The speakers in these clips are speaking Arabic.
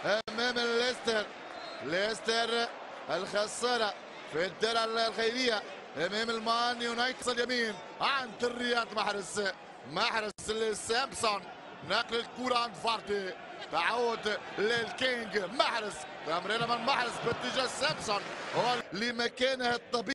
امام الليستر. ليستر الخساره في الدرع الخيريه امام المان يونايتد اليمين عند الرياض محرز لسامسون، نقل الكره عند فارتي، تعود للكينج محرز، تمريره من محرز باتجاه سامسون هو لمكانه الطبيعي.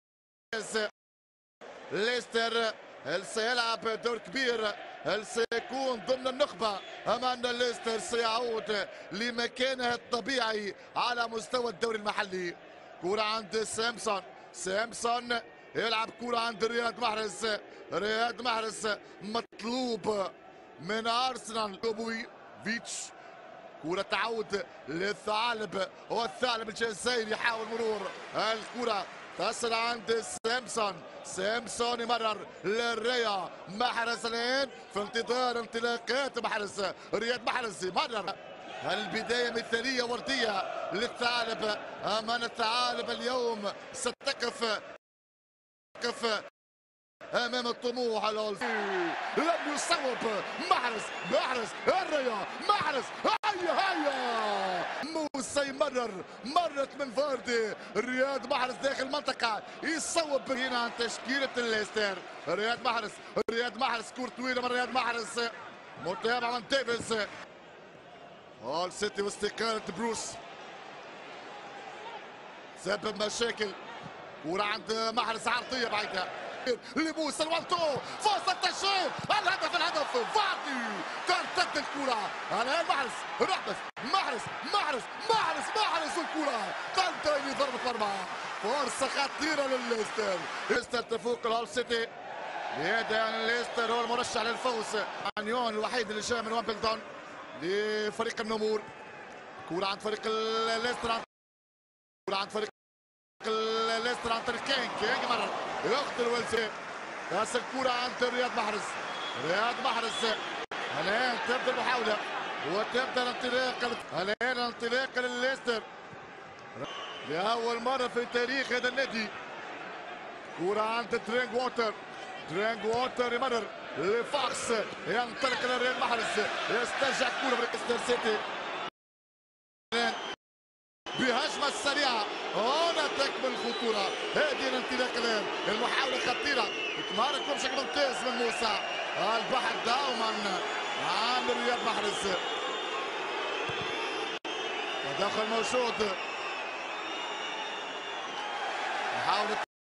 ليستر هل سيلعب دور كبير؟ هل سيكون ضمن النخبة أم أن ليستر سيعود لمكانه الطبيعي على مستوى الدوري المحلي؟ كرة عند سامسون يلعب كرة عند رياض محرز مطلوب من أرسنال فيتش. كرة تعود للثعالب، هو الثعلب الجزائري يحاول مرور الكرة تصل عند سامسون يمرر للريا محرز الان في انتظار انطلاقات رياض محرز يمرر. البداية مثالية وردية للثعلب، أمان الثعالب اليوم ستقف امام الطموح. لم يصوب محرز الريا محرز، هيا موسى يمرر، مرت من فاردي رياض محرز داخل المنطقة يصوب هنا عن تشكيلة الليستر. رياض محرز كرة طويلة من رياض محرز، متابعة من ديفيز. هول سيتي واستقالة بروس سبب مشاكل. كرة عند محرز عرضية بعيدة لموسى الوالتو، فرصة تسجيل الهدف فاردي ترتد الكرة الآن محرز والكرة تنتهي بضربة مرمى. فرصة خطيرة لليستر تفوق الهول سيتي. بهذا الليستر هو المرشح للفوز. عنيون الوحيد اللي جاء من وامبلدون لفريق النمور. كرة عند فريق الليستر، عن طريق كينج مرر يقتل ويلسي، راس الكرة عند رياض محرز. الآن تبدأ المحاولة وتبدأ الانطلاق لليستر لأول مرة في تاريخ هذا النادي. كرة عند درينج ووتر يمرر لفاكس، ينطلق لرياض محرز، يسترجع كرة ليستر سيتي بهجمة سريعة. هنا تكمل الخطورة، هذه الانطلاق الآن، المحاولة خطيرة تمارك بشكل ممتاز من موسى. البحث دوما عن رياض محرز، تدخل موجود، محاولة